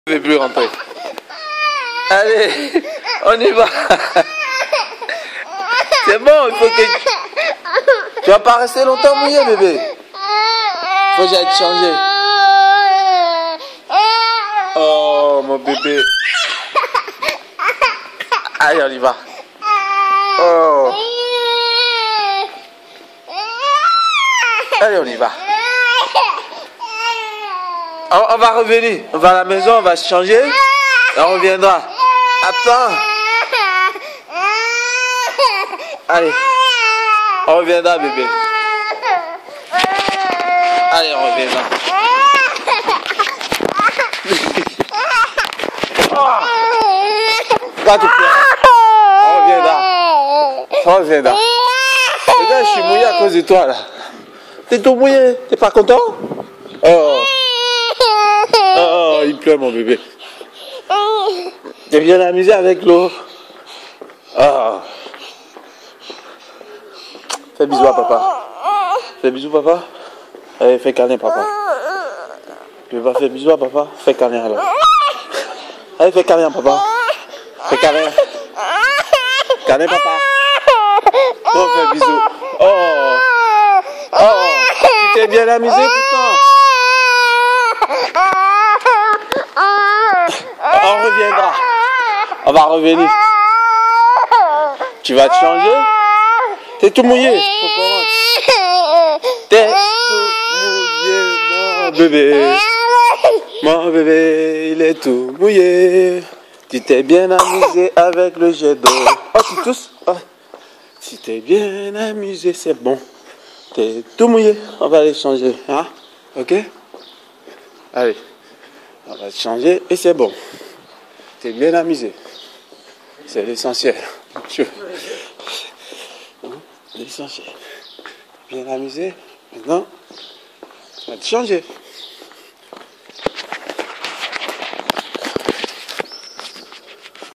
Je ne vais plus rentrer. Allez, on y va. C'est bon, il faut que... Tu vas pas rester longtemps mouillé, bébé. Faut que j'aille te changer. Oh, mon bébé. Allez, on y va. Oh. Allez, on y va. On va revenir. On va à la maison, on va se changer. Et on reviendra. Attends. Allez. On reviendra, bébé. Allez, on reviendra. Va te faire. On reviendra. On reviendra. Regarde, je suis mouillé à cause de toi, là. T'es tout mouillé. T'es pas content? Oh. Oh, il pleure, mon bébé. T'es bien amusé avec l'eau. Oh. Fais bisous à papa. Fais bisous, papa. Allez, fais câlin, papa. Tu veux pas faire bisous à papa? Fais câlin, alors. Allez, fais câlin, papa. Fais câlin. Câlin, papa. Oh, fais bisous. Oh. Oh. Tu t'es bien amusé, pourtant. On reviendra. On va revenir. Tu vas te changer? T'es tout mouillé. Faut qu'on rentre. T'es tout mouillé, mon bébé. Mon bébé, il est tout mouillé. Tu t'es bien amusé avec le jet d'eau. Oh, tu tousses? Oh. Tu t'es bien amusé, c'est bon. T'es tout mouillé. On va aller changer. Hein? Ok? Allez. On va te changer et c'est bon. T'es bien amusé. C'est l'essentiel. L'essentiel. Bien amusé. Maintenant, on va te changer.